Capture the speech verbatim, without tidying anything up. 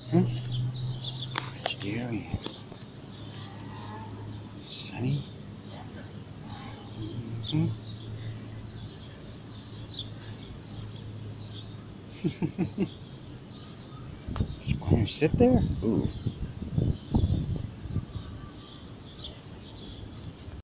Hmm? Scary. Sunny. Mm-hmm. You want to sit there? Ooh.